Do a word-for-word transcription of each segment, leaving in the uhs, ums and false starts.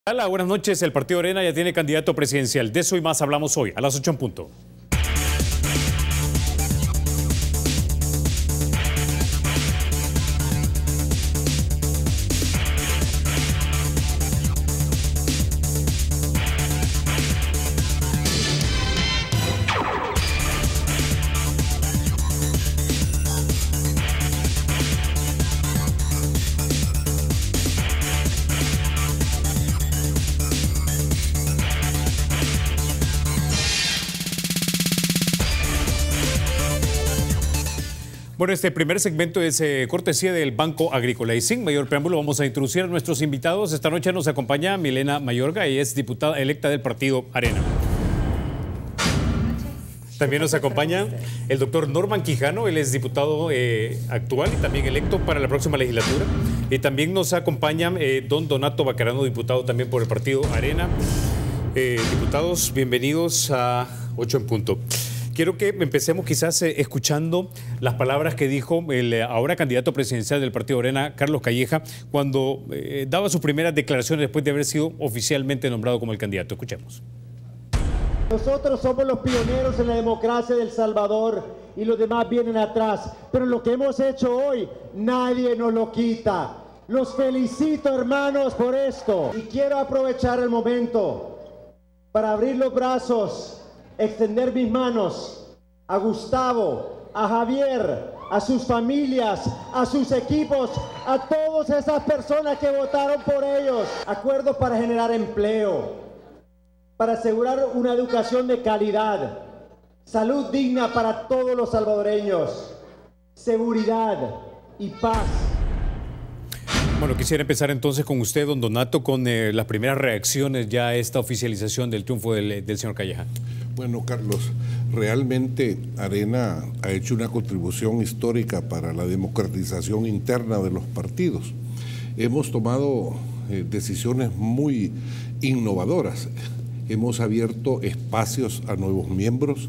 Hola, buenas noches. El Partido Arena ya tiene candidato presidencial. De eso y más hablamos hoy, a las ocho en punto. Bueno, este primer segmento es eh, cortesía del Banco Agrícola. Y sin mayor preámbulo vamos a introducir a nuestros invitados. Esta noche nos acompaña Milena Mayorga, ella es diputada electa del Partido Arena. También nos acompaña el doctor Norman Quijano, él es diputado eh, actual y también electo para la próxima legislatura. Y también nos acompaña eh, don Donato Bacarano, diputado también por el Partido Arena. Eh, diputados, bienvenidos a ocho en punto. Quiero que empecemos quizás eh, escuchando las palabras que dijo el eh, ahora candidato presidencial del Partido Arena, Carlos Calleja, cuando eh, daba sus primeras declaraciones después de haber sido oficialmente nombrado como el candidato. Escuchemos. Nosotros somos los pioneros en la democracia de El Salvador y los demás vienen atrás, pero lo que hemos hecho hoy nadie nos lo quita. Los felicito, hermanos, por esto y quiero aprovechar el momento para abrir los brazos, extender mis manos a Gustavo, a Javier, a sus familias, a sus equipos, a todas esas personas que votaron por ellos. Acuerdos para generar empleo, para asegurar una educación de calidad, salud digna para todos los salvadoreños, seguridad y paz. Bueno, quisiera empezar entonces con usted, don Donato, con eh, las primeras reacciones ya a esta oficialización del triunfo del, del señor Calleja. Bueno, Carlos, realmente Arena ha hecho una contribución histórica para la democratización interna de los partidos. Hemos tomado eh, decisiones muy innovadoras. Hemos abierto espacios a nuevos miembros,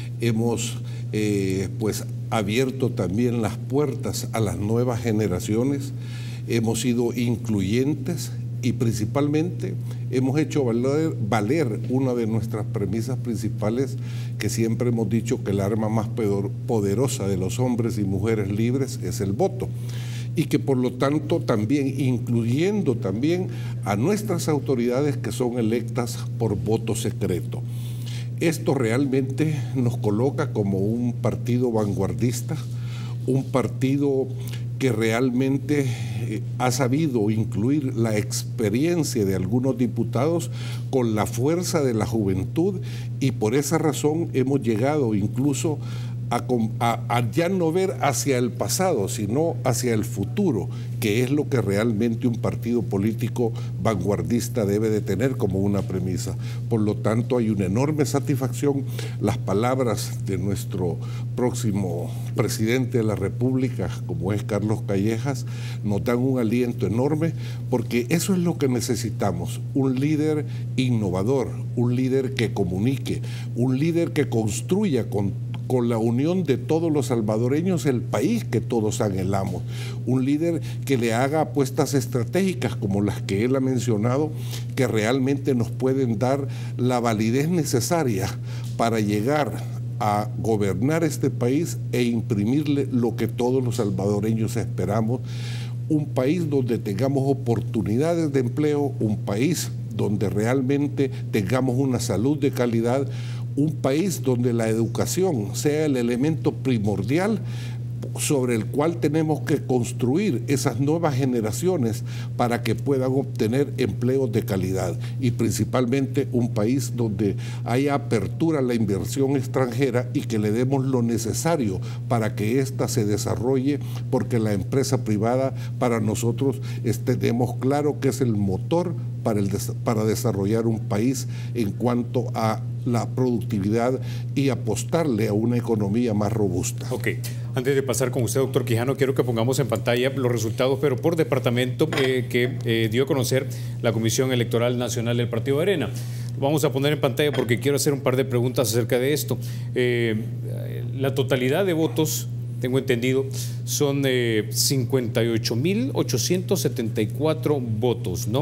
hemos eh, pues, abierto también las puertas a las nuevas generaciones, hemos sido incluyentes y principalmente hemos hecho valer, valer una de nuestras premisas principales, que siempre hemos dicho que el arma más poderosa de los hombres y mujeres libres es el voto, y que por lo tanto también, incluyendo también a nuestras autoridades que son electas por voto secreto. Esto realmente nos coloca como un partido vanguardista, un partido que realmente eh, ha sabido incluir la experiencia de algunos diputados con la fuerza de la juventud, y por esa razón hemos llegado incluso a, a, a ya no ver hacia el pasado, sino hacia el futuro, que es lo que realmente un partido político vanguardista debe de tener como una premisa. Por lo tanto, hay una enorme satisfacción. Las palabras de nuestro próximo presidente de la República, como es Carlos Callejas, nos dan un aliento enorme, porque eso es lo que necesitamos, un líder innovador, un líder que comunique, un líder que construya con con la unión de todos los salvadoreños el país que todos anhelamos, un líder que le haga apuestas estratégicas como las que él ha mencionado, que realmente nos pueden dar la validez necesaria para llegar a gobernar este país e imprimirle lo que todos los salvadoreños esperamos, un país donde tengamos oportunidades de empleo, un país donde realmente tengamos una salud de calidad, un país donde la educación sea el elemento primordial sobre el cual tenemos que construir esas nuevas generaciones para que puedan obtener empleos de calidad, y principalmente un país donde haya apertura a la inversión extranjera y que le demos lo necesario para que ésta se desarrolle, porque la empresa privada para nosotros tenemos claro que es el motor para, el, para desarrollar un país en cuanto a la productividad y apostarle a una economía más robusta. Ok, antes de pasar con usted, doctor Quijano, quiero que pongamos en pantalla los resultados, pero por departamento eh, que eh, dio a conocer la Comisión Electoral Nacional del Partido Arena. Lo vamos a poner en pantalla porque quiero hacer un par de preguntas acerca de esto. Eh, la totalidad de votos, tengo entendido, son eh, cincuenta y ocho mil ochocientos setenta y cuatro votos, ¿no?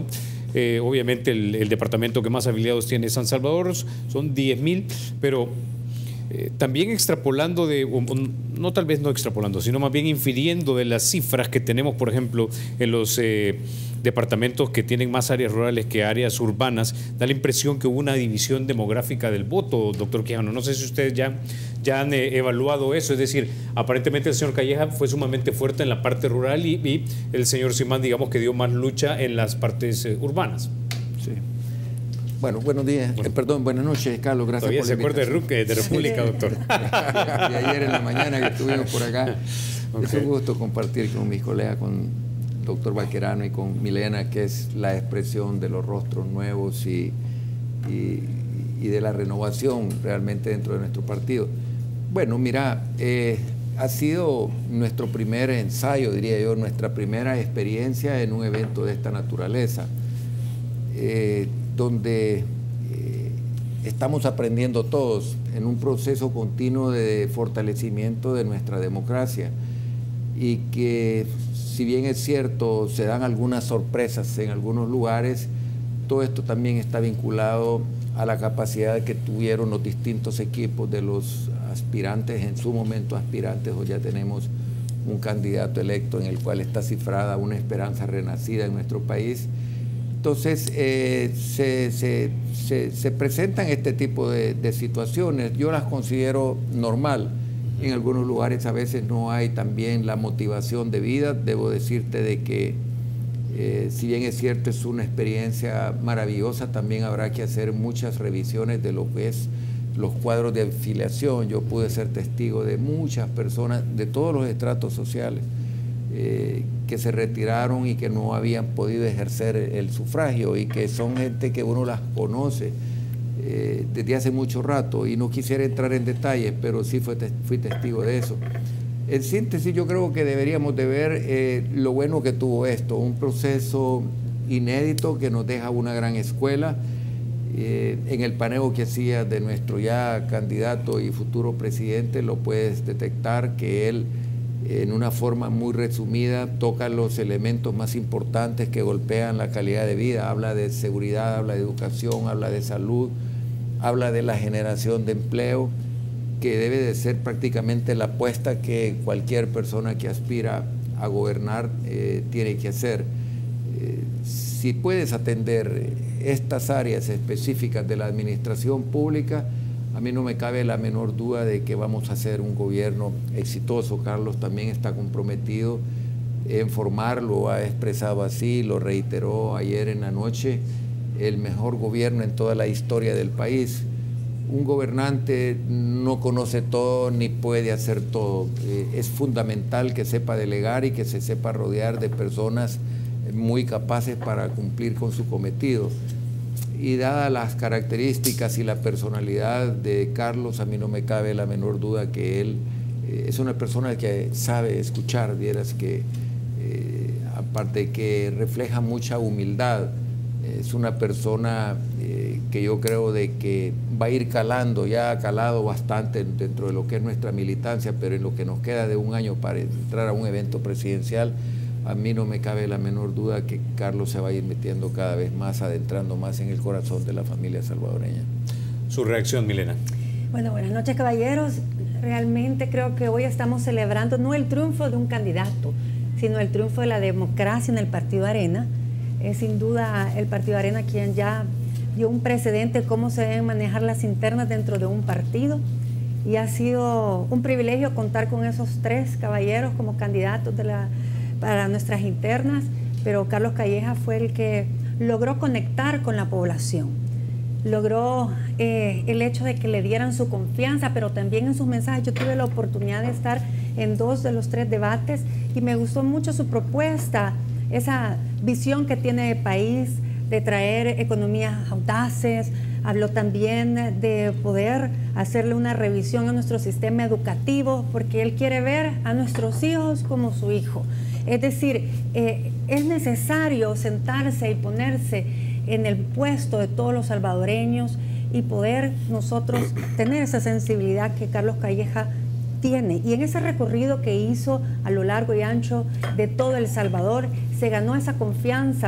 Eh, obviamente el, el departamento que más afiliados tiene es San Salvador, son diez mil, pero eh, también extrapolando de, o, no tal vez no extrapolando, sino más bien infiriendo de las cifras que tenemos, por ejemplo, en los eh, departamentos que tienen más áreas rurales que áreas urbanas, da la impresión que hubo una división demográfica del voto, doctor Quijano. No sé si ustedes ya, ya han eh, evaluado eso, es decir, aparentemente el señor Calleja fue sumamente fuerte en la parte rural y, y el señor Simán, digamos que dio más lucha en las partes eh, urbanas. Sí. Bueno, buenos días, bueno. Eh, perdón, buenas noches, Carlos, gracias Todavía por la invitación. Se acuerda de, de República, doctor. De ayer en la mañana que estuvimos por acá. Okay. Es un gusto compartir con mis colegas, con el doctor Baquerano y con Milena, que es la expresión de los rostros nuevos y, y, y de la renovación realmente dentro de nuestro partido. Bueno, mira, eh, ha sido nuestro primer ensayo, diría yo, nuestra primera experiencia en un evento de esta naturaleza. Eh, donde eh, estamos aprendiendo todos en un proceso continuo de fortalecimiento de nuestra democracia y que, si bien es cierto, se dan algunas sorpresas en algunos lugares, todo esto también está vinculado a la capacidad que tuvieron los distintos equipos de los aspirantes, en su momento aspirantes, o ya tenemos un candidato electo en el cual está cifrada una esperanza renacida en nuestro país. Entonces, eh, se, se, se, se presentan este tipo de, de situaciones. Yo las considero normal. En algunos lugares a veces no hay también la motivación de vida. Debo decirte de que, eh, si bien es cierto, es una experiencia maravillosa, también habrá que hacer muchas revisiones de lo que es los cuadros de afiliación. Yo pude ser testigo de muchas personas de todos los estratos sociales Eh, que se retiraron y que no habían podido ejercer el sufragio y que son gente que uno las conoce eh, desde hace mucho rato, y no quisiera entrar en detalles, pero sí fue te fui testigo de eso. En síntesis, yo creo que deberíamos de ver eh, lo bueno que tuvo esto, un proceso inédito que nos deja una gran escuela. Eh, en el paneo que hacía de nuestro ya candidato y futuro presidente lo puedes detectar que él, en una forma muy resumida, toca los elementos más importantes que golpean la calidad de vida. Habla de seguridad, habla de educación, habla de salud, habla de la generación de empleo, que debe de ser prácticamente la apuesta que cualquier persona que aspira a gobernar eh, tiene que hacer. Eh, si puedes atender estas áreas específicas de la administración pública, a mí no me cabe la menor duda de que vamos a hacer un gobierno exitoso. Carlos también está comprometido en formarlo, ha expresado así, lo reiteró ayer en la noche, el mejor gobierno en toda la historia del país. Un gobernante no conoce todo ni puede hacer todo. Eh, es fundamental que sepa delegar y que se sepa rodear de personas muy capaces para cumplir con su cometido. Y dadas las características y la personalidad de Carlos, a mí no me cabe la menor duda que él eh, es una persona que sabe escuchar, vieras que, eh, aparte que refleja mucha humildad, es una persona eh, que yo creo de que va a ir calando, ya ha calado bastante dentro de lo que es nuestra militancia, pero en lo que nos queda de un año para entrar a un evento presidencial, a mí no me cabe la menor duda que Carlos se va a ir metiendo cada vez más, adentrando más en el corazón de la familia salvadoreña. Su reacción, Milena. Bueno, buenas noches, caballeros. Realmente creo que hoy estamos celebrando no el triunfo de un candidato, sino el triunfo de la democracia en el Partido Arena. Es sin duda el Partido Arena quien ya dio un precedente de cómo se deben manejar las internas dentro de un partido, y ha sido un privilegio contar con esos tres caballeros como candidatos de la para nuestras internas, pero Carlos Calleja fue el que logró conectar con la población, logró eh, el hecho de que le dieran su confianza, pero también en sus mensajes. Yo tuve la oportunidad de estar en dos de los tres debates y me gustó mucho su propuesta, esa visión que tiene de país, de traer economías audaces. Habló también de poder hacerle una revisión a nuestro sistema educativo, porque él quiere ver a nuestros hijos como su hijo. Es decir, eh, es necesario sentarse y ponerse en el puesto de todos los salvadoreños y poder nosotros tener esa sensibilidad que Carlos Calleja tiene. Y en ese recorrido que hizo a lo largo y ancho de todo El Salvador, se ganó esa confianza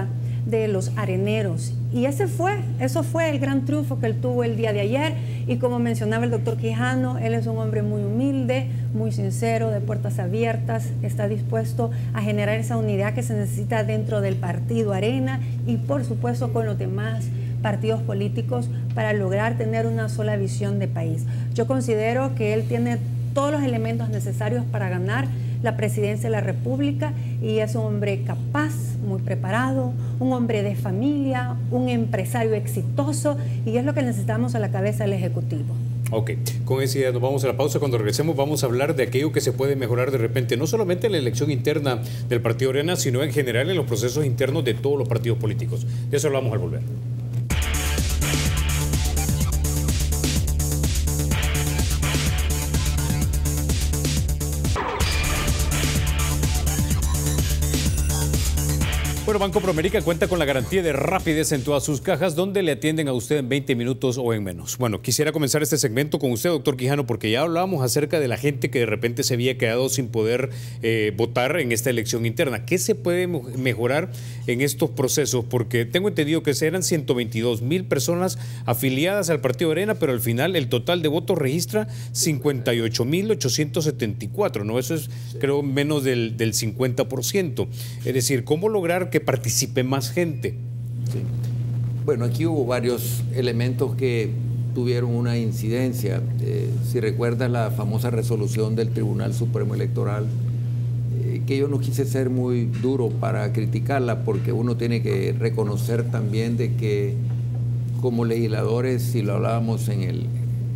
de los areneros. Y ese fue, eso fue el gran triunfo que él tuvo el día de ayer. Y como mencionaba el doctor Quijano, él es un hombre muy humilde, muy sincero, de puertas abiertas, está dispuesto a generar esa unidad que se necesita dentro del partido Arena y por supuesto con los demás partidos políticos para lograr tener una sola visión de país. Yo considero que él tiene todos los elementos necesarios para ganar la presidencia de la República y es un hombre capaz, muy preparado, un hombre de familia, un empresario exitoso y es lo que necesitamos a la cabeza del Ejecutivo. Ok, con esa idea nos vamos a la pausa. Cuando regresemos vamos a hablar de aquello que se puede mejorar de repente, no solamente en la elección interna del Partido Arena, sino en general en los procesos internos de todos los partidos políticos. De eso hablamos al volver. Bueno, Banco Promérica cuenta con la garantía de rapidez en todas sus cajas, donde le atienden a usted en veinte minutos o en menos. Bueno, quisiera comenzar este segmento con usted, doctor Quijano, porque ya hablábamos acerca de la gente que de repente se había quedado sin poder eh, votar en esta elección interna. ¿Qué se puede mejorar en estos procesos? Porque tengo entendido que eran ciento veintidós mil personas afiliadas al Partido Arena, pero al final el total de votos registra cincuenta y ocho mil ochocientos setenta y cuatro, ¿no? Eso es, creo, menos del, del cincuenta por ciento. Es decir, ¿cómo lograr que participe más gente? Sí. Bueno, aquí hubo varios elementos que tuvieron una incidencia. Eh, si recuerdas la famosa resolución del Tribunal Supremo Electoral, eh, que yo no quise ser muy duro para criticarla, porque uno tiene que reconocer también de que como legisladores, si lo hablábamos en el,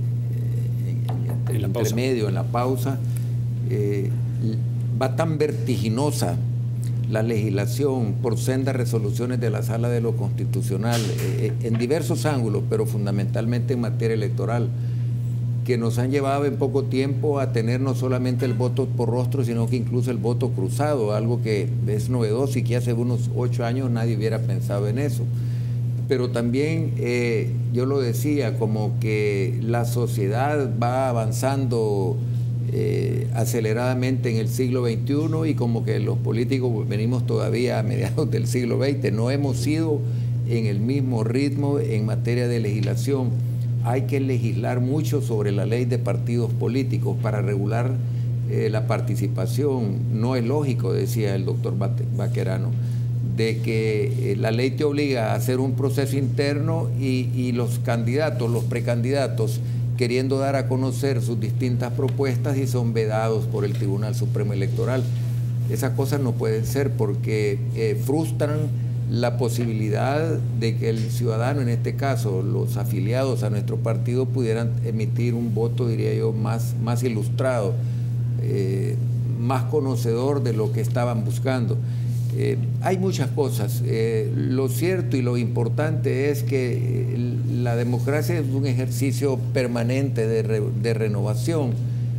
en, en el intermedio, en la pausa, eh, va tan vertiginosa la legislación por sendas resoluciones de la Sala de lo Constitucional eh, en diversos ángulos, pero fundamentalmente en materia electoral, que nos han llevado en poco tiempo a tener no solamente el voto por rostro, sino que incluso el voto cruzado, algo que es novedoso y que hace unos ocho años nadie hubiera pensado en eso. Pero también, eh, yo lo decía, como que la sociedad va avanzando Eh, aceleradamente en el siglo veintiuno y como que los políticos venimos todavía a mediados del siglo veinte, no hemos ido en el mismo ritmo en materia de legislación. Hay que legislar mucho sobre la ley de partidos políticos para regular eh, la participación. No es lógico, decía el doctor Baquerano, de que eh, la ley te obliga a hacer un proceso interno y, y los candidatos, los precandidatos, queriendo dar a conocer sus distintas propuestas y son vedados por el Tribunal Supremo Electoral. Esas cosas no pueden ser porque eh, frustran la posibilidad de que el ciudadano, en este caso los afiliados a nuestro partido, pudieran emitir un voto, diría yo, más, más ilustrado, eh, más conocedor de lo que estaban buscando. Eh, hay muchas cosas. Eh, lo cierto y lo importante es que eh, la democracia es un ejercicio permanente de, re, de renovación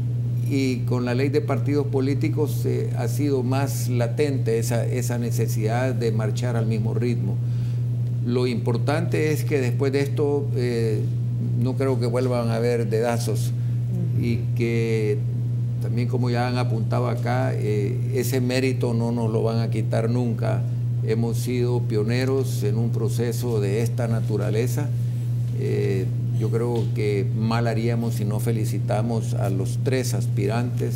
y con la ley de partidos políticos eh, ha sido más latente esa, esa necesidad de marchar al mismo ritmo. Lo importante es que después de esto eh, no creo que vuelvan a haber dedazos y que también, como ya han apuntado acá, eh, ese mérito no nos lo van a quitar nunca. Hemos sido pioneros en un proceso de esta naturaleza. Eh, yo creo que mal haríamos si no felicitamos a los tres aspirantes,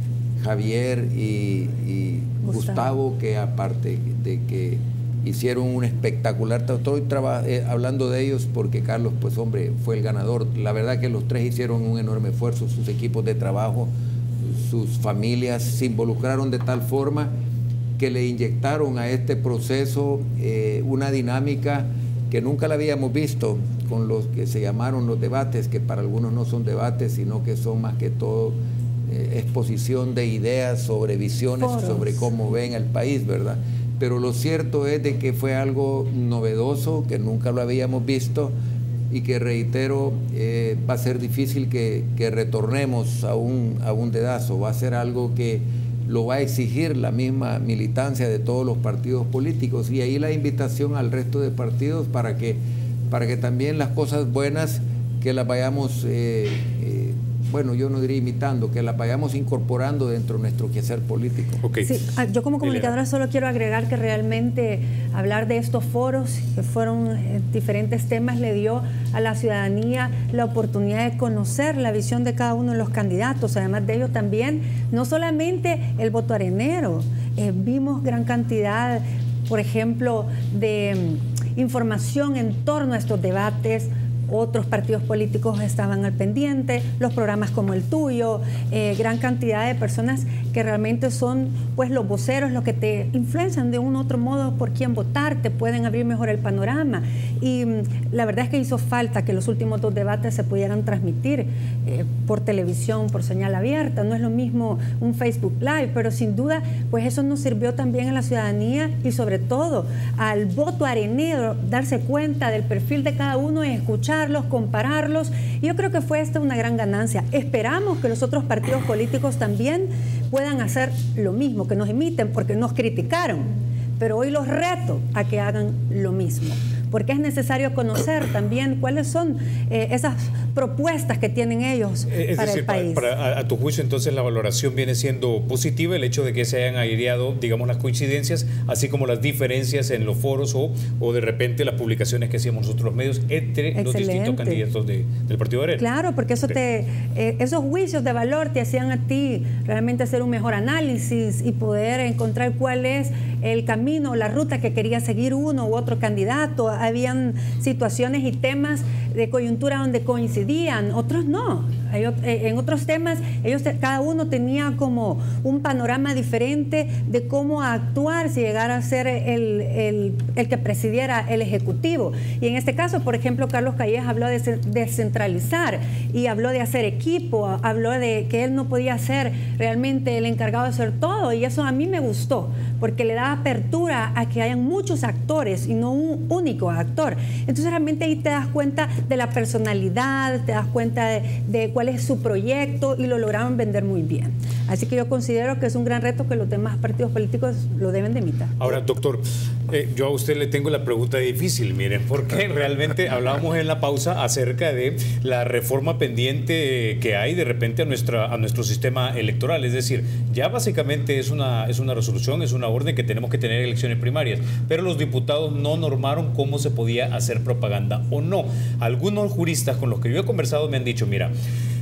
Javier y, y Gustavo. Gustavo, que aparte de que hicieron un espectacular, estoy eh, hablando de ellos porque Carlos, pues hombre, fue el ganador. La verdad que los tres hicieron un enorme esfuerzo, sus equipos de trabajo, sus familias se involucraron de tal forma que le inyectaron a este proceso eh, una dinámica que nunca la habíamos visto con los que se llamaron los debates, que para algunos no son debates, sino que son más que todo eh, exposición de ideas sobre visiones, Foros. sobre cómo ven el país, ¿verdad? Pero lo cierto es de que fue algo novedoso, que nunca lo habíamos visto, y que, reitero, eh, va a ser difícil que, que retornemos a un, a un dedazo. Va a ser algo que lo va a exigir la misma militancia de todos los partidos políticos, y ahí la invitación al resto de partidos para que, para que también las cosas buenas que las vayamos eh, eh, bueno, yo no diría imitando, que las vayamos incorporando dentro de nuestro quehacer político. Okay. Sí, yo como comunicadora solo quiero agregar que realmente hablar de estos foros, que fueron eh, diferentes temas, le dio a la ciudadanía la oportunidad de conocer la visión de cada uno de los candidatos. Además de ello también, no solamente el voto arenero, eh, vimos gran cantidad, por ejemplo, de mm, información en torno a estos debates. Otros partidos políticos estaban al pendiente, los programas como el tuyo, eh, gran cantidad de personas que realmente son pues los voceros, los que te influencian de un u otro modo por quién votar, te pueden abrir mejor el panorama. Y mm, la verdad es que hizo falta que los últimos dos debates se pudieran transmitir eh, por televisión, por señal abierta. No es lo mismo un Facebook Live, pero sin duda pues eso nos sirvió también a la ciudadanía y sobre todo al voto arenero, darse cuenta del perfil de cada uno y escuchar compararlos. Yo creo que fue esta una gran ganancia. Esperamos que los otros partidos políticos también puedan hacer lo mismo, que nos imiten, porque nos criticaron. Pero hoy los reto a que hagan lo mismo, porque es necesario conocer también cuáles son eh, esas propuestas que tienen ellos es para decir, el país. Para, para, a, a tu juicio, entonces, la valoración viene siendo positiva, el hecho de que se hayan aireado, digamos, las coincidencias, así como las diferencias en los foros o, o de repente las publicaciones que hacíamos nosotros los medios entre Excelente. Los distintos candidatos de, del Partido Arena. Claro, porque eso te, eh, esos juicios de valor te hacían a ti realmente hacer un mejor análisis y poder encontrar cuál es el camino, la ruta que quería seguir uno u otro candidato. Habían situaciones y temas de coyuntura donde coincidían, otros no. En otros temas, ellos cada uno tenía como un panorama diferente de cómo actuar si llegara a ser el, el, el que presidiera el Ejecutivo. Y en este caso, por ejemplo, Carlos Callejas habló de descentralizar y habló de hacer equipo, habló de que él no podía ser realmente el encargado de hacer todo, y eso a mí me gustó, porque le da apertura a que hayan muchos actores y no un único actor. Entonces realmente ahí te das cuenta de la personalidad, te das cuenta de, de cuál es su proyecto, y lo lograron vender muy bien. Así que yo considero que es un gran reto que los demás partidos políticos lo deben de imitar. Ahora, doctor, eh, yo a usted le tengo la pregunta difícil, miren, porque realmente hablábamos en la pausa acerca de la reforma pendiente que hay de repente a, nuestra, a nuestro sistema electoral. Es decir, ya básicamente es una, es una resolución, es una orden que tenemos que tener elecciones primarias, pero los diputados no normaron cómo se podía hacer propaganda o no. Algunos juristas con los que yo he conversado me han dicho, mira,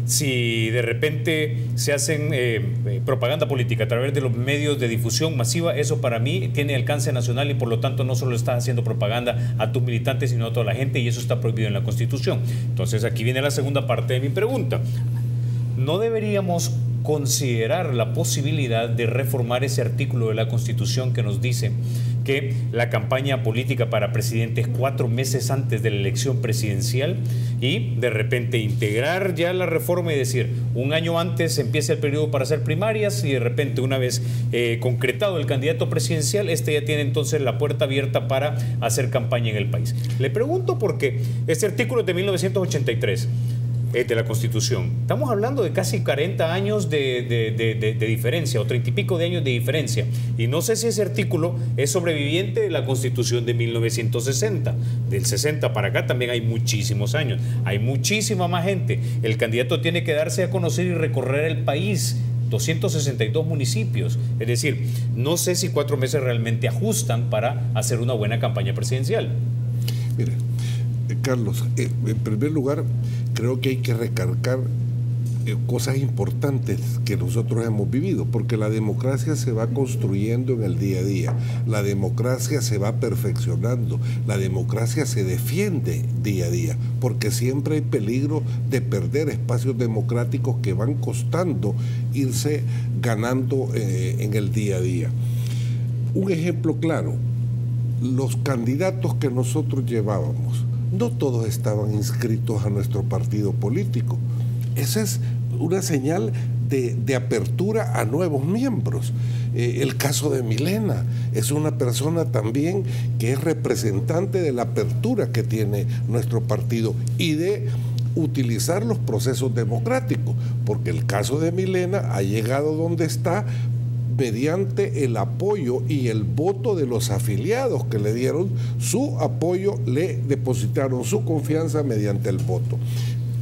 si de repente se hacen eh, propaganda política a través de los medios de difusión masiva, eso para mí tiene alcance nacional y por lo tanto no solo estás haciendo propaganda a tus militantes, sino a toda la gente, y eso está prohibido en la Constitución. Entonces aquí viene la segunda parte de mi pregunta. ¿No deberíamos considerar la posibilidad de reformar ese artículo de la Constitución que nos dice que la campaña política para presidente es cuatro meses antes de la elección presidencial, y de repente integrar ya la reforma y decir, un año antes empieza el periodo para hacer primarias, y de repente una vez eh, concretado el candidato presidencial, este ya tiene entonces la puerta abierta para hacer campaña en el país? Le pregunto porque este artículo es de mil novecientos ochenta y tres. De la Constitución. Estamos hablando de casi cuarenta años de, de, de, de, de diferencia, o treinta y pico de años de diferencia. Y no sé si ese artículo es sobreviviente de la Constitución de mil novecientos sesenta. Del sesenta para acá también hay muchísimos años. Hay muchísima más gente. El candidato tiene que darse a conocer y recorrer el país. doscientos sesenta y dos municipios. Es decir, no sé si cuatro meses realmente ajustan para hacer una buena campaña presidencial. Mira, eh, Carlos, eh, en primer lugar, creo que hay que recalcar eh, cosas importantes que nosotros hemos vivido, porque la democracia se va construyendo en el día a día, la democracia se va perfeccionando, la democracia se defiende día a día, porque siempre hay peligro de perder espacios democráticos que van costando irse ganando eh, en el día a día. Un ejemplo claro, los candidatos que nosotros llevábamos, no todos estaban inscritos a nuestro partido político. Esa es una señal de, de apertura a nuevos miembros. Eh, el caso de Milena es una persona también que es representante de la apertura que tiene nuestro partido y de utilizar los procesos democráticos, porque el caso de Milena ha llegado donde está mediante el apoyo y el voto de los afiliados que le dieron su apoyo, le depositaron su confianza mediante el voto.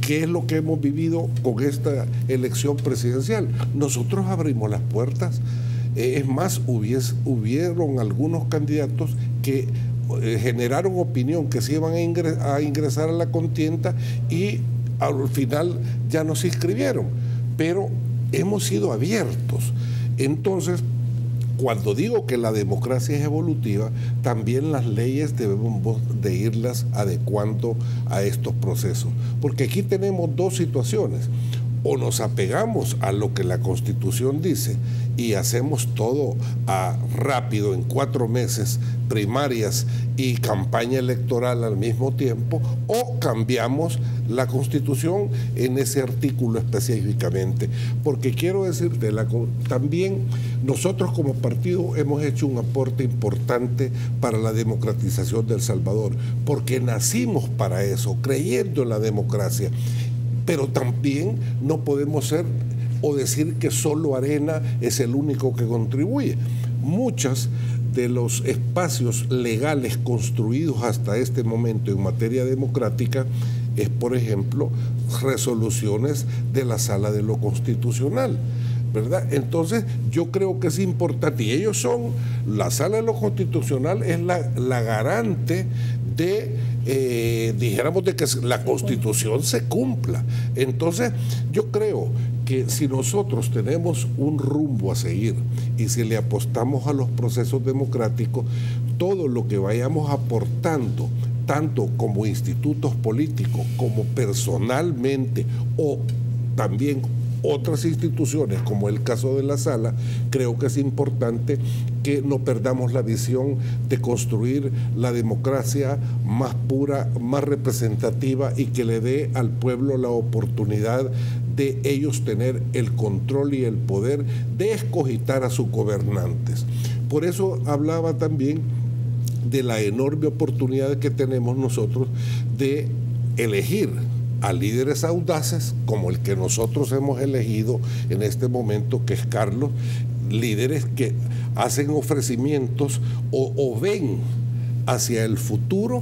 ¿qué es lo que hemos vivido con esta elección presidencial? Nosotros abrimos las puertas. Eh, es más, hubies, hubieron algunos candidatos que eh, generaron opinión que se iban a, ingres, a ingresar a la contienda y al final ya no se inscribieron. Pero hemos sido abiertos. Entonces, cuando digo que la democracia es evolutiva, también las leyes debemos de irlas adecuando a estos procesos. Porque aquí tenemos dos situaciones. O nos apegamos a lo que la Constitución dice y hacemos todo a rápido, en cuatro meses, primarias y campaña electoral al mismo tiempo, o cambiamos la Constitución en ese artículo específicamente. Porque quiero decirte, la, también nosotros como partido hemos hecho un aporte importante para la democratización de El Salvador, porque nacimos para eso, creyendo en la democracia. Pero también no podemos ser o decir que solo Arena es el único que contribuye. Muchos de los espacios legales construidos hasta este momento en materia democrática es, por ejemplo, resoluciones de la Sala de lo Constitucional, ¿verdad? Entonces, yo creo que es importante, y ellos son, la Sala de lo Constitucional es la, la garante de, eh, dijéramos, de que la Constitución se cumpla. Entonces, yo creo que si nosotros tenemos un rumbo a seguir y si le apostamos a los procesos democráticos, todo lo que vayamos aportando, tanto como institutos políticos, como personalmente, o también otras instituciones, como el caso de la Sala, creo que es importante que no perdamos la visión de construir la democracia más pura, más representativa y que le dé al pueblo la oportunidad de ellos tener el control y el poder de escogitar a sus gobernantes. Por eso hablaba también de la enorme oportunidad que tenemos nosotros de elegir a líderes audaces como el que nosotros hemos elegido en este momento, que es Carlos, líderes que hacen ofrecimientos o, o ven hacia el futuro,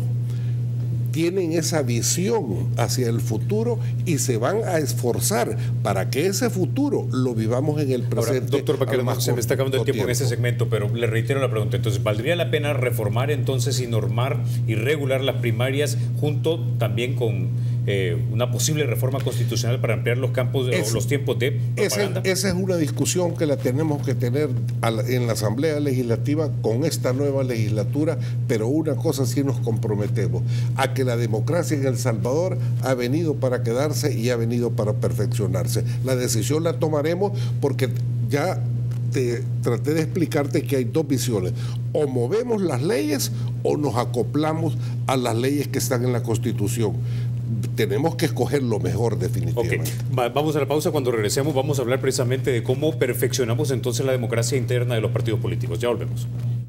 tienen esa visión hacia el futuro y se van a esforzar para que ese futuro lo vivamos en el presente. Ahora, doctor Baquerano, se me está acabando el tiempo, tiempo en ese segmento, pero le reitero la pregunta. Entonces, ¿valdría la pena reformar entonces y normar y regular las primarias junto también con eh, una posible reforma constitucional para ampliar los campos o los tiempos de propaganda? Esa, esa es una discusión que la tenemos que tener a la, en la Asamblea Legislativa con esta nueva legislatura, pero una cosa sí nos comprometemos, a que la democracia en El Salvador ha venido para quedarse y ha venido para perfeccionarse. La decisión la tomaremos porque ya te traté de explicarte que hay dos visiones: o movemos las leyes o nos acoplamos a las leyes que están en la Constitución. Tenemos que escoger lo mejor, definitivamente. Okay. Vamos a la pausa. Cuando regresemos vamos a hablar precisamente de cómo perfeccionamos entonces la democracia interna de los partidos políticos. Ya volvemos.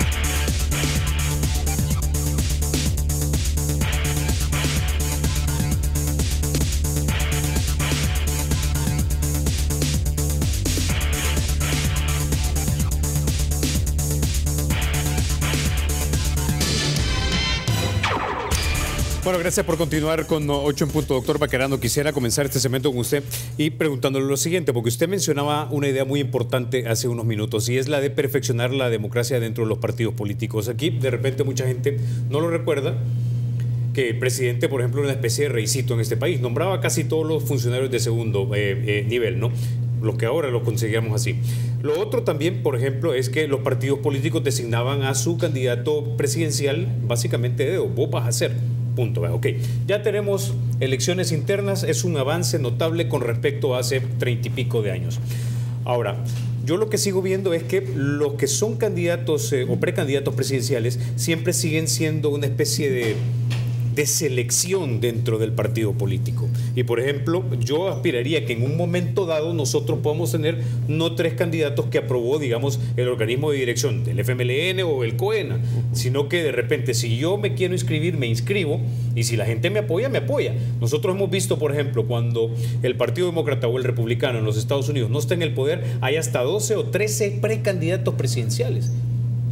Bueno, gracias por continuar con ocho en punto. Doctor Baquerano, quisiera comenzar este segmento con usted y preguntándole lo siguiente, porque usted mencionaba una idea muy importante hace unos minutos y es la de perfeccionar la democracia dentro de los partidos políticos. Aquí, de repente, mucha gente no lo recuerda, que el presidente, por ejemplo, era una especie de reicito en este país, nombraba a casi todos los funcionarios de segundo eh, eh, nivel, ¿no? Los que ahora lo conseguíamos así. Lo otro también, por ejemplo, es que los partidos políticos designaban a su candidato presidencial básicamente de vos vas a ser. Punto. Ok, ya tenemos elecciones internas, es un avance notable con respecto a hace treinta y pico de años. Ahora, yo lo que sigo viendo es que los que son candidatos eh, o precandidatos presidenciales siempre siguen siendo una especie de, de selección dentro del partido político. Y por ejemplo, yo aspiraría que en un momento dado nosotros podamos tener no tres candidatos que aprobó, digamos, el organismo de dirección del F M L N o el COENA, sino que de repente si yo me quiero inscribir, me inscribo, y si la gente me apoya, me apoya. Nosotros hemos visto, por ejemplo, cuando el Partido Demócrata o el Republicano en los Estados Unidos no está en el poder, hay hasta doce o trece precandidatos presidenciales.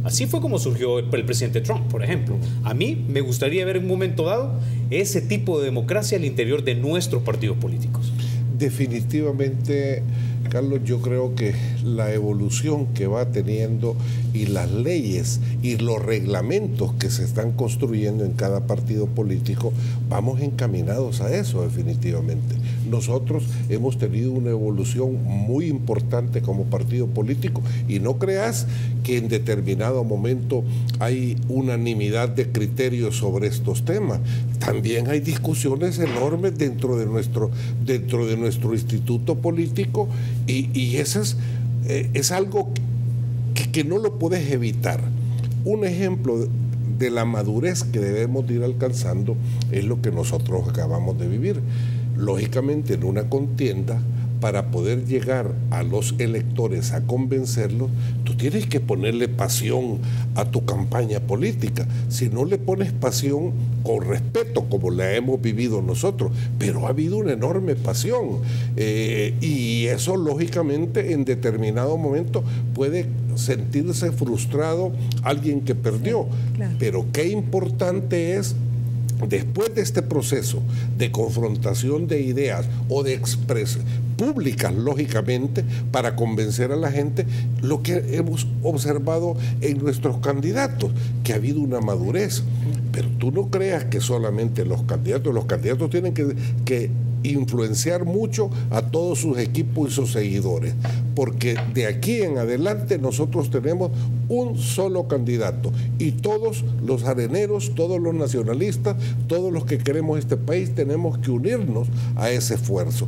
Así fue como surgió el, el presidente Trump, por ejemplo. A mí me gustaría ver en un momento dado ese tipo de democracia al interior de nuestros partidos políticos. Definitivamente, Carlos, yo creo que la evolución que va teniendo y las leyes y los reglamentos que se están construyendo en cada partido político, vamos encaminados a eso definitivamente. Nosotros hemos tenido una evolución muy importante como partido político y no creas que en determinado momento hay unanimidad de criterios sobre estos temas. También hay discusiones enormes dentro de nuestro, dentro de nuestro instituto político y, y eso es, eh, es algo que, que no lo puedes evitar. Un ejemplo de la madurez que debemos de ir alcanzando es lo que nosotros acabamos de vivir. Lógicamente, en una contienda, para poder llegar a los electores, a convencerlos, tú tienes que ponerle pasión a tu campaña política. Si no le pones pasión, con respeto, como la hemos vivido nosotros, pero ha habido una enorme pasión. Eh, y eso, lógicamente, en determinado momento puede sentirse frustrado alguien que perdió. Sí, claro. Pero qué importante es, después de este proceso de confrontación de ideas o de expresión públicas, lógicamente, para convencer a la gente, lo que hemos observado en nuestros candidatos, que ha habido una madurez. Pero tú no creas que solamente los candidatos, los candidatos tienen que, que influenciar mucho a todos sus equipos y sus seguidores, porque de aquí en adelante nosotros tenemos un solo candidato y todos los areneros, todos los nacionalistas, todos los que queremos este país tenemos que unirnos a ese esfuerzo.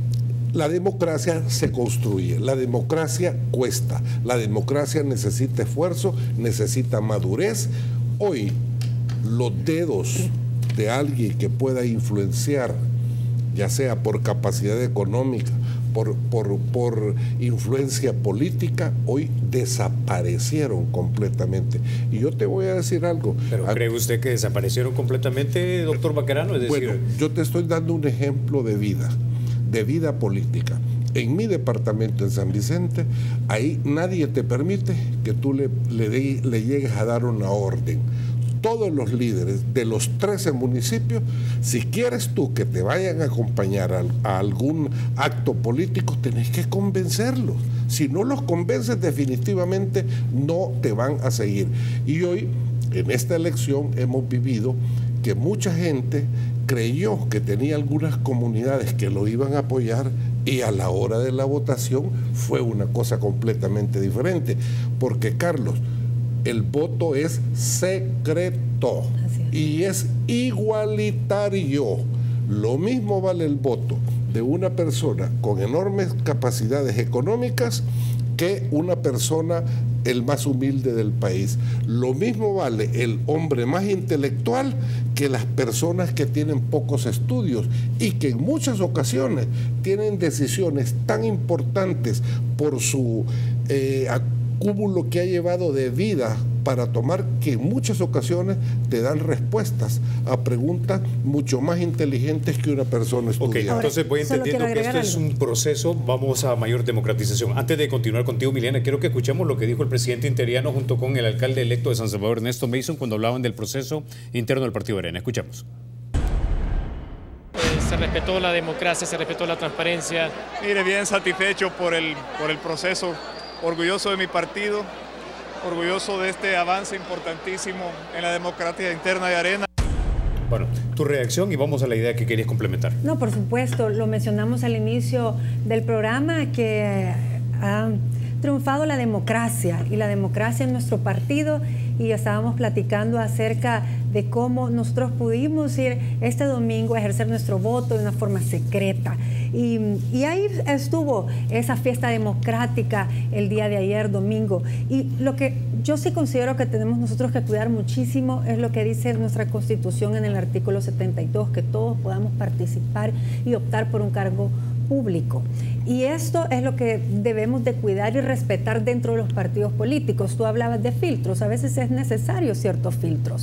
La democracia se construye, la democracia cuesta, la democracia necesita esfuerzo, necesita madurez. Hoy los dedos de alguien que pueda influenciar, ya sea por capacidad económica, por, por, por influencia política, hoy desaparecieron completamente. Y yo te voy a decir algo. ¿Pero cree usted que desaparecieron completamente, doctor Baquerano? Es decir, bueno, yo te estoy dando un ejemplo de vida, de vida política. En mi departamento en San Vicente, ahí nadie te permite que tú le, le, de, le llegues a dar una orden. Todos los líderes de los trece municipios, si quieres tú que te vayan a acompañar a, a algún acto político, tenés que convencerlos. Si no los convences, definitivamente no te van a seguir. Y hoy, en esta elección, hemos vivido que mucha gente creyó que tenía algunas comunidades que lo iban a apoyar y a la hora de la votación fue una cosa completamente diferente. Porque, Carlos, el voto es secreto y es igualitario. Lo mismo vale el voto de una persona con enormes capacidades económicas que una persona el más humilde del país. Lo mismo vale el hombre más intelectual que las personas que tienen pocos estudios y que en muchas ocasiones tienen decisiones tan importantes por su eh, cúmulo que ha llevado de vida para tomar, que en muchas ocasiones te dan respuestas a preguntas mucho más inteligentes que una persona estudiada. Ok, entonces voy entendiendo que esto algo. es un proceso, vamos a mayor democratización. Antes de continuar contigo, Milena, quiero que escuchemos lo que dijo el presidente interiano junto con el alcalde electo de San Salvador, Ernesto Mason, cuando hablaban del proceso interno del Partido Arena. Escuchamos. Pues se respetó la democracia, se respetó la transparencia. Mire, bien satisfecho por el, por el proceso, orgulloso de mi partido, orgulloso de este avance importantísimo en la democracia interna de Arena. Bueno, tu reacción y vamos a la idea que querías complementar. No, por supuesto, lo mencionamos al inicio del programa que ha triunfado la democracia y la democracia en nuestro partido, y estábamos platicando acerca de cómo nosotros pudimos ir este domingo a ejercer nuestro voto de una forma secreta. Y, y ahí estuvo esa fiesta democrática el día de ayer, domingo. Y lo que yo sí considero que tenemos nosotros que cuidar muchísimo es lo que dice nuestra Constitución en el artículo setenta y dos, que todos podamos participar y optar por un cargo público. Y esto es lo que debemos de cuidar y respetar dentro de los partidos políticos. Tú hablabas de filtros, a veces es necesario ciertos filtros.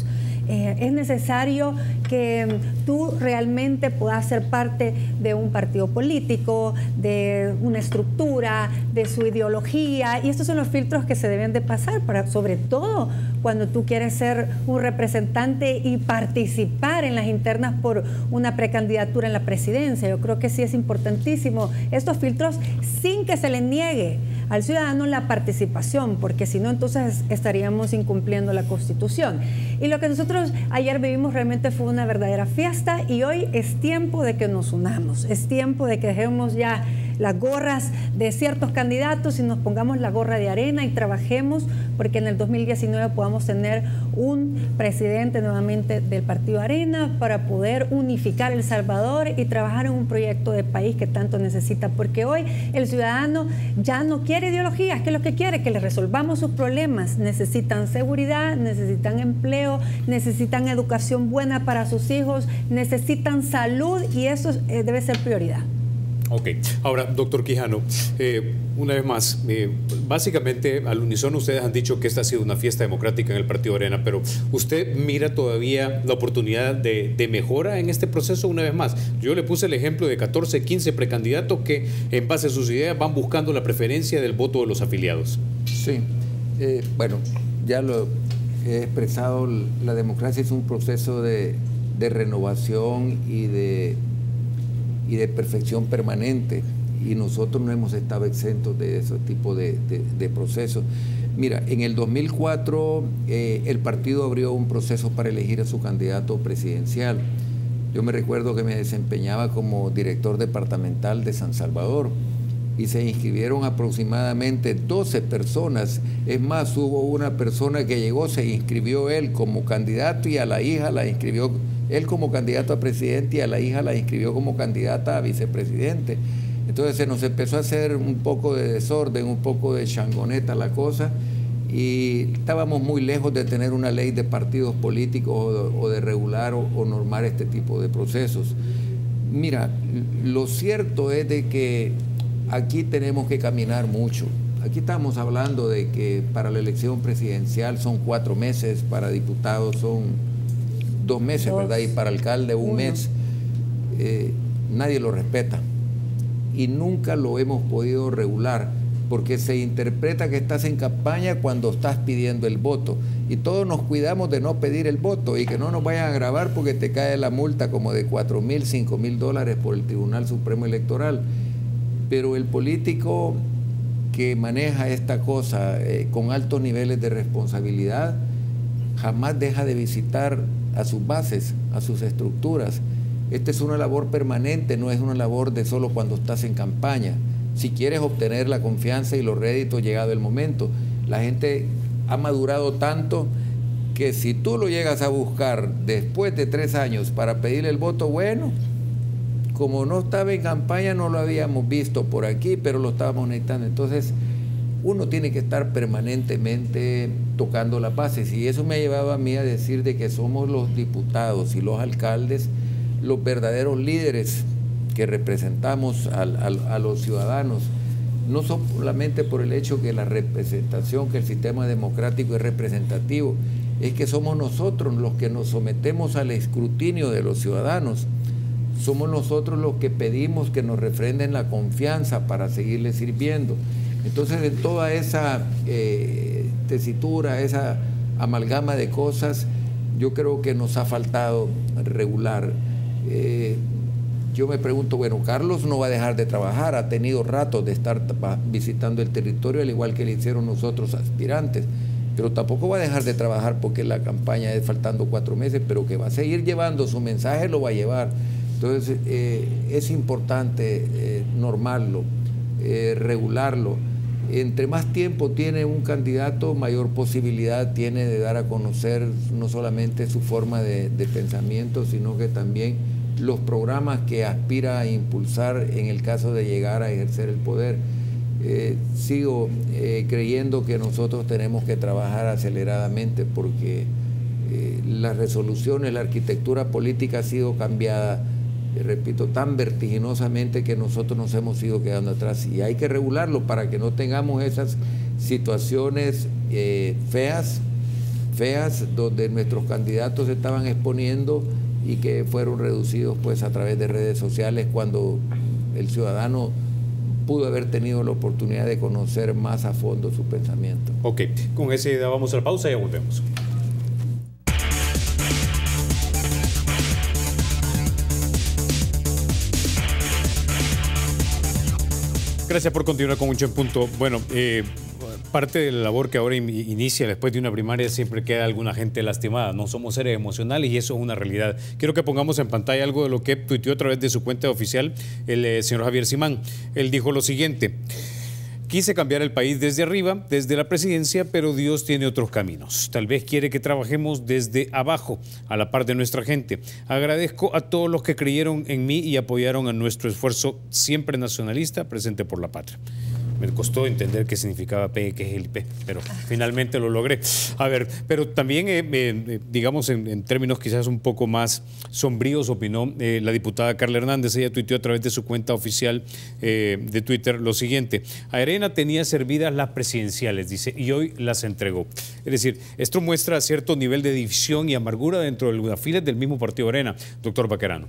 Eh, es necesario que tú realmente puedas ser parte de un partido político, de una estructura, de su ideología, y estos son los filtros que se deben de pasar, para, sobre todo cuando tú quieres ser un representante y participar en las internas por una precandidatura en la presidencia. Yo creo que sí es importantísimo estos filtros, sin que se le niegue al ciudadano la participación, porque si no, entonces estaríamos incumpliendo la Constitución. Y lo que nosotros ayer vivimos realmente fue una verdadera fiesta, y hoy es tiempo de que nos unamos, es tiempo de que dejemos ya las gorras de ciertos candidatos y nos pongamos la gorra de Arena y trabajemos porque en el dos mil diecinueve podamos tener un presidente nuevamente del Partido Arena para poder unificar El Salvador y trabajar en un proyecto de país que tanto necesita, porque hoy el ciudadano ya no quiere ideologías, que es lo que quiere, que le resolvamos sus problemas. Necesitan seguridad, necesitan empleo, necesitan educación buena para sus hijos, necesitan salud, y eso eh, debe ser prioridad. Ok. Ahora, doctor Quijano, eh, una vez más, eh, básicamente al unísono ustedes han dicho que esta ha sido una fiesta democrática en el Partido Arena, pero ¿usted mira todavía la oportunidad de, de mejora en este proceso? Una vez más, yo le puse el ejemplo de catorce, quince precandidatos que en base a sus ideas van buscando la preferencia del voto de los afiliados. Sí, eh, bueno, ya lo he expresado, la democracia es un proceso de, de renovación y de... y de perfección permanente, y nosotros no hemos estado exentos de ese tipo de, de, de procesos. Mira, en el dos mil cuatro eh, el partido abrió un proceso para elegir a su candidato presidencial. Yo me recuerdo que me desempeñaba como director departamental de San Salvador y se inscribieron aproximadamente doce personas. Es más, hubo una persona que llegó, se inscribió él como candidato y a la hija la inscribió él como candidato a presidente y a la hija la inscribió como candidata a vicepresidente. Entonces se nos empezó a hacer un poco de desorden, un poco de changoneta la cosa, y estábamos muy lejos de tener una ley de partidos políticos o de, o de regular o, o normar este tipo de procesos. Mira, lo cierto es de que aquí tenemos que caminar mucho. Aquí estamos hablando de que para la elección presidencial son cuatro meses, para diputados son dos meses, dos. ¿verdad? Y para alcalde un Uno. mes. Eh, nadie lo respeta y nunca lo hemos podido regular, porque se interpreta que estás en campaña cuando estás pidiendo el voto, y todos nos cuidamos de no pedir el voto y que no nos vayan a grabar porque te cae la multa como de cuatro mil, cinco mil dólares por el Tribunal Supremo Electoral. Pero el político que maneja esta cosa eh, con altos niveles de responsabilidad jamás deja de visitar a sus bases, a sus estructuras. Esta es una labor permanente, no es una labor de solo cuando estás en campaña. Si quieres obtener la confianza y los réditos llegado el momento. La gente ha madurado tanto que si tú lo llegas a buscar después de tres años para pedirle el voto, bueno, como no estaba en campaña no lo habíamos visto por aquí, pero lo estábamos necesitando. Entonces uno tiene que estar permanentemente tocando las bases, y eso me ha llevado a mí a decir de que somos los diputados y los alcaldes los verdaderos líderes que representamos al, al, a los ciudadanos, no solamente por el hecho que la representación, que el sistema democrático es representativo, es que somos nosotros los que nos sometemos al escrutinio de los ciudadanos, somos nosotros los que pedimos que nos refrenden la confianza para seguirles sirviendo. Entonces, en toda esa eh, tesitura, esa amalgama de cosas, yo creo que nos ha faltado regular. Eh, yo me pregunto, bueno, Carlos no va a dejar de trabajar, ha tenido rato de estar visitando el territorio, al igual que le hicieron nosotros aspirantes, pero tampoco va a dejar de trabajar porque la campaña es faltando cuatro meses, pero que va a seguir llevando su mensaje, lo va a llevar. Entonces, eh, es importante eh, normarlo, eh, regularlo. Entre más tiempo tiene un candidato, mayor posibilidad tiene de dar a conocer no solamente su forma de, de pensamiento, sino que también los programas que aspira a impulsar en el caso de llegar a ejercer el poder. Eh, sigo eh, creyendo que nosotros tenemos que trabajar aceleradamente porque eh, las resoluciones, la arquitectura política ha sido cambiada, eh, repito, tan vertiginosamente que nosotros nos hemos ido quedando atrás, y hay que regularlo para que no tengamos esas situaciones eh, feas feas, donde nuestros candidatos se estaban exponiendo y que fueron reducidos pues a través de redes sociales, cuando el ciudadano pudo haber tenido la oportunidad de conocer más a fondo su pensamiento. Ok, con esa idea vamos a la pausa y ya volvemos. Gracias por continuar con Mucho en Punto. Bueno, eh, parte de la labor que ahora inicia después de una primaria siempre queda alguna gente lastimada. No somos seres emocionales y eso es una realidad. Quiero que pongamos en pantalla algo de lo que tuiteó a través de su cuenta oficial el eh, señor Javier Simán. Él dijo lo siguiente: quise cambiar el país desde arriba, desde la presidencia, pero Dios tiene otros caminos. Tal vez quiere que trabajemos desde abajo, a la par de nuestra gente. Agradezco a todos los que creyeron en mí y apoyaron a nuestro esfuerzo siempre nacionalista, presente por la patria. Me costó entender qué significaba P X L P, pero finalmente lo logré. A ver, pero también, eh, eh, digamos, en, en términos quizás un poco más sombríos, opinó eh, la diputada Carla Hernández. Ella tuiteó a través de su cuenta oficial eh, de Twitter lo siguiente: Arena tenía servidas las presidenciales, dice, y hoy las entregó. Es decir, esto muestra cierto nivel de división y amargura dentro de las filas del mismo partido Arena, doctor Baquerano.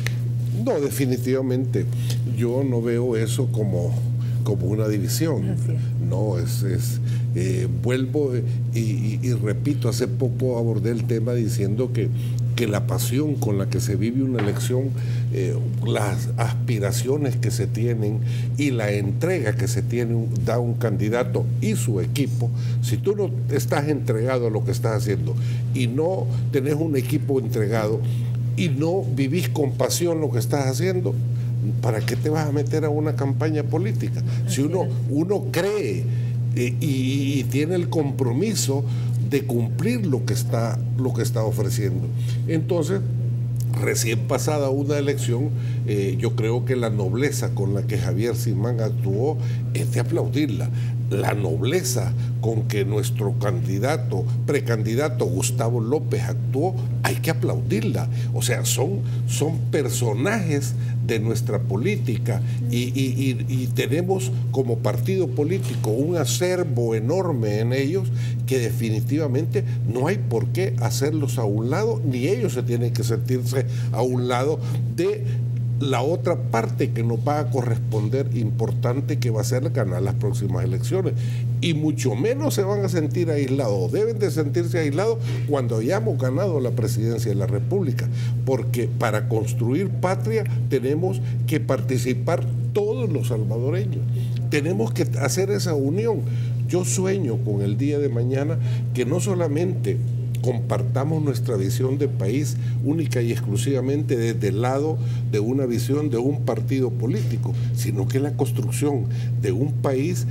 No, definitivamente. Yo no veo eso como... como una división. No, es, es eh, vuelvo y, y, y repito, hace poco abordé el tema diciendo que, que la pasión con la que se vive una elección, eh, las aspiraciones que se tienen y la entrega que se tiene un, da un candidato y su equipo, si tú no estás entregado a lo que estás haciendo y no tenés un equipo entregado y no vivís con pasión lo que estás haciendo, ¿para qué te vas a meter a una campaña política? Si uno, uno cree eh, y, y tiene el compromiso de cumplir lo que está, lo que está ofreciendo. Entonces, recién pasada una elección, eh, yo creo que la nobleza con la que Javier Simán actuó es de aplaudirla. La nobleza con que nuestro candidato, precandidato Gustavo López actuó, hay que aplaudirla. O sea, son, son personajes de nuestra política y, y, y, y tenemos como partido político un acervo enorme en ellos que definitivamente no hay por qué hacerlos a un lado, ni ellos se tienen que sentirse a un lado de la otra parte que nos va a corresponder importante, que va a ser ganar las próximas elecciones. Y mucho menos se van a sentir aislados, deben de sentirse aislados cuando hayamos ganado la presidencia de la República, porque para construir patria tenemos que participar todos los salvadoreños, tenemos que hacer esa unión. Yo sueño con el día de mañana que no solamente compartamos nuestra visión de país única y exclusivamente desde el lado de una visión de un partido político, sino que la construcción de un país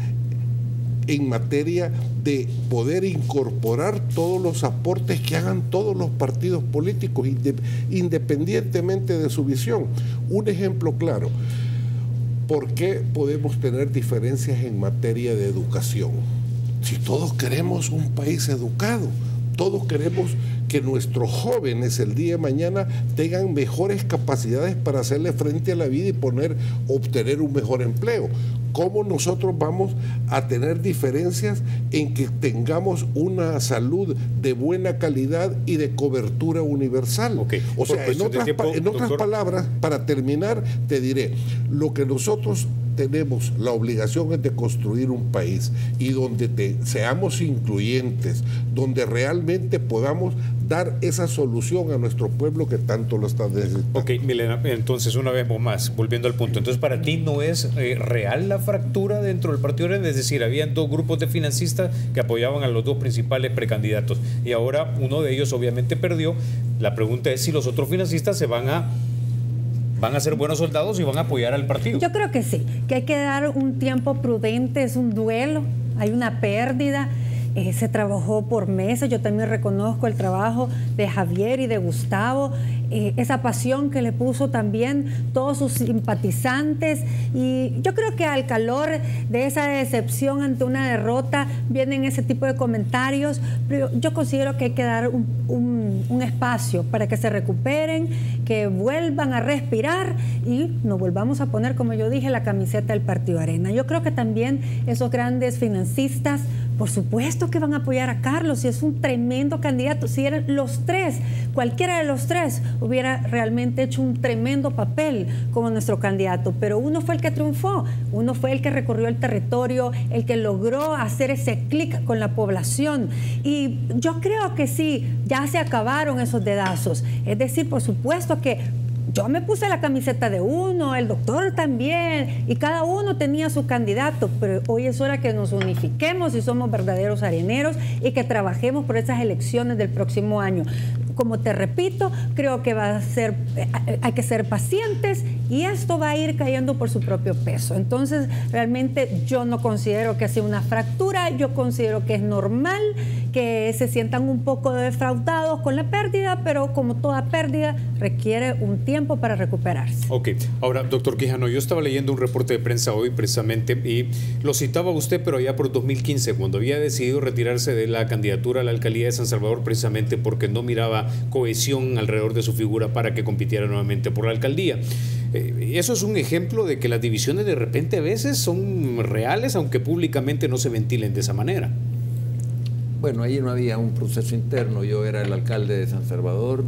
en materia de poder incorporar todos los aportes que hagan todos los partidos políticos, independientemente de su visión. Un ejemplo claro: ¿por qué podemos tener diferencias en materia de educación? Si todos queremos un país educado, todos queremos que nuestros jóvenes el día de mañana tengan mejores capacidades para hacerle frente a la vida y poner, obtener un mejor empleo. ¿Cómo nosotros vamos a tener diferencias en que tengamos una salud de buena calidad y de cobertura universal? Okay. O sea, en otras, tiempo, en otras palabras, para terminar, te diré, lo que nosotros tenemos la obligación es de construir un país y donde te, seamos incluyentes, donde realmente podamos dar esa solución a nuestro pueblo que tanto lo está necesitando. Ok, Milena, entonces una vez más, volviendo al punto, entonces para ti no es eh, real la fractura dentro del partido Arena, es decir, habían dos grupos de financistas que apoyaban a los dos principales precandidatos y ahora uno de ellos obviamente perdió. La pregunta es si los otros financistas se van a van a ser buenos soldados y van a apoyar al partido. Yo creo que sí, que hay que dar un tiempo prudente, es un duelo, hay una pérdida. Eh, se trabajó por meses, yo también reconozco el trabajo de Javier y de Gustavo, eh, esa pasión que le puso también todos sus simpatizantes, y yo creo que al calor de esa decepción ante una derrota vienen ese tipo de comentarios, pero yo considero que hay que dar un, un, un espacio para que se recuperen, que vuelvan a respirar y nos volvamos a poner, como yo dije, la camiseta del Partido Arena. Yo creo que también esos grandes financistas Por supuesto que van a apoyar a Carlos y es un tremendo candidato. Si eran los tres, cualquiera de los tres hubiera realmente hecho un tremendo papel como nuestro candidato, pero uno fue el que triunfó, uno fue el que recorrió el territorio, el que logró hacer ese clic con la población. Y yo creo que sí, ya se acabaron esos dedazos. Es decir, por supuesto que yo me puse la camiseta de uno, el doctor también, y cada uno tenía su candidato, pero hoy es hora que nos unifiquemos y somos verdaderos areneros y que trabajemos por esas elecciones del próximo año. Como te repito, creo que va a ser, hay que ser pacientes y esto va a ir cayendo por su propio peso. Entonces, realmente yo no considero que sea una fractura, yo considero que es normal que se sientan un poco defraudados con la pérdida, pero como toda pérdida requiere un tiempo para recuperarse. Ok, ahora, doctor Quijano, yo estaba leyendo un reporte de prensa hoy precisamente y lo citaba usted, pero ya por dos mil quince, cuando había decidido retirarse de la candidatura a la alcaldía de San Salvador precisamente porque no miraba cohesión alrededor de su figura para que compitiera nuevamente por la alcaldía. Eh, eso es un ejemplo de que las divisiones de repente a veces son reales, aunque públicamente no se ventilen de esa manera. Bueno, ahí no había un proceso interno. Yo era el alcalde de San Salvador,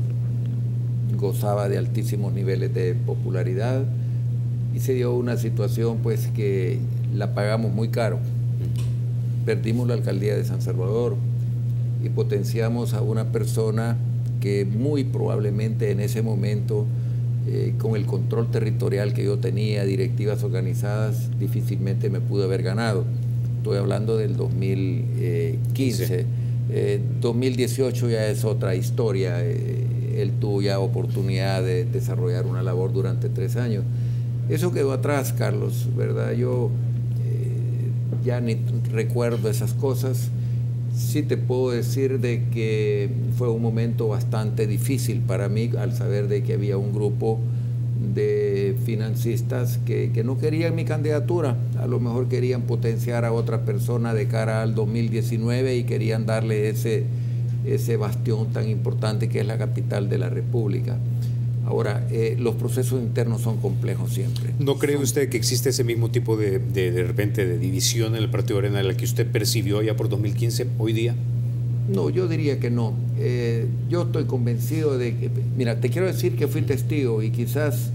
gozaba de altísimos niveles de popularidad y se dio una situación pues que la pagamos muy caro. Perdimos la alcaldía de San Salvador y potenciamos a una persona que muy probablemente en ese momento, eh, con el control territorial que yo tenía, directivas organizadas, difícilmente me pudo haber ganado. Estoy hablando del dos mil quince. Sí. Eh, dos mil dieciocho ya es otra historia. Eh, él tuvo ya oportunidad de desarrollar una labor durante tres años. Eso quedó atrás, Carlos, ¿verdad? Yo eh, ya ni recuerdo esas cosas. Sí te puedo decir de que fue un momento bastante difícil para mí al saber de que había un grupo de financistas que, que no querían mi candidatura, a lo mejor querían potenciar a otra persona de cara al dos mil diecinueve y querían darle ese, ese bastión tan importante que es la capital de la República. Ahora, eh, los procesos internos son complejos siempre. ¿No cree son... usted que existe ese mismo tipo de, de, de repente, de división en el Partido Arena de la que usted percibió ya por dos mil quince, hoy día? No, yo diría que no. Eh, yo estoy convencido de que... Mira, te quiero decir que fui testigo y quizás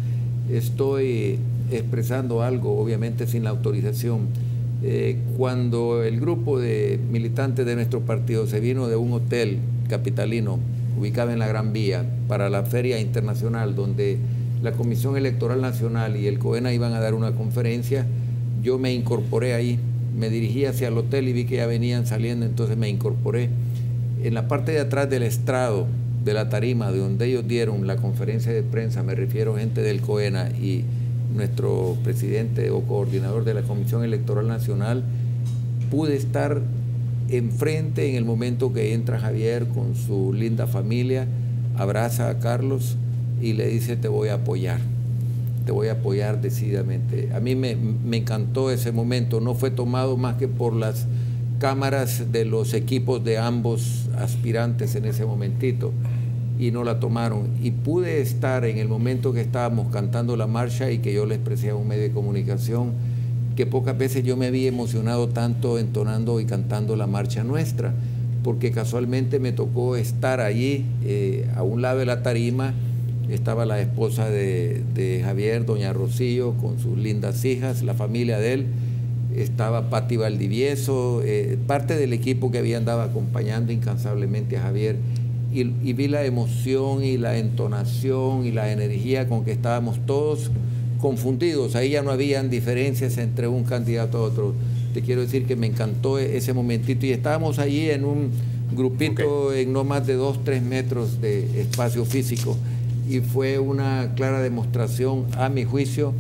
estoy expresando algo, obviamente sin la autorización. Eh, cuando el grupo de militantes de nuestro partido se vino de un hotel capitalino ubicado en la Gran Vía para la Feria Internacional, donde la Comisión Electoral Nacional y el COENA iban a dar una conferencia, yo me incorporé ahí, me dirigí hacia el hotel y vi que ya venían saliendo, entonces me incorporé. En la parte de atrás del estrado de la tarima, de donde ellos dieron la conferencia de prensa, me refiero a gente del COENA y nuestro presidente o coordinador de la Comisión Electoral Nacional, pude estar enfrente en el momento que entra Javier con su linda familia, abraza a Carlos y le dice: te voy a apoyar, te voy a apoyar decididamente. A mí me, me encantó ese momento, no fue tomado más que por las cámaras de los equipos de ambos aspirantes en ese momentito y no la tomaron, y pude estar en el momento que estábamos cantando la marcha y que yo le expresé a un medio de comunicación que pocas veces yo me había emocionado tanto entonando y cantando la marcha nuestra, porque casualmente me tocó estar allí, eh, a un lado de la tarima estaba la esposa de, de Javier, doña Rocío, con sus lindas hijas, la familia de él, estaba Pati Valdivieso, eh, parte del equipo que había andado acompañando incansablemente a Javier, y, y vi la emoción y la entonación y la energía con que estábamos todos confundidos. Ahí ya no habían diferencias entre un candidato a otro. Te quiero decir que me encantó ese momentito y estábamos allí en un grupito, okay, en no más de dos, tres metros de espacio físico, y fue una clara demostración, a mi juicio,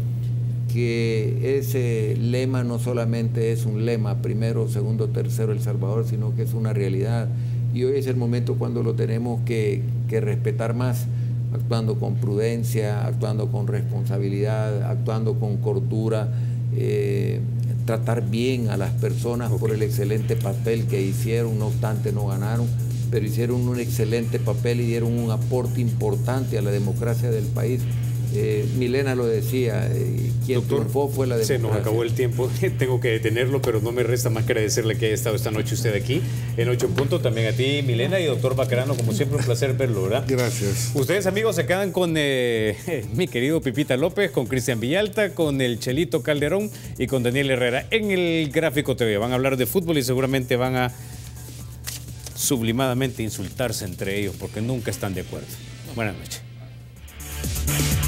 que ese lema no solamente es un lema, primero, segundo, tercero El Salvador, sino que es una realidad, y hoy es el momento cuando lo tenemos que, que respetar más, actuando con prudencia, actuando con responsabilidad, actuando con cordura, eh, tratar bien a las personas por el excelente papel que hicieron, no obstante no ganaron, pero hicieron un excelente papel y dieron un aporte importante a la democracia del país. Eh, Milena lo decía, eh, quien Doctor, triunfó fue la democracia. Se nos acabó el tiempo, tengo que detenerlo, pero no me resta más que agradecerle que haya estado esta noche usted aquí en Ocho Puntos, también a ti, Milena, y doctor Baquerano, como siempre un placer verlo, ¿verdad? Gracias. Ustedes, amigos, se quedan con eh, mi querido Pipita López, con Cristian Villalta, con el Chelito Calderón y con Daniel Herrera en el Gráfico T V. Van a hablar de fútbol y seguramente van a sublimadamente insultarse entre ellos porque nunca están de acuerdo. Buenas noches.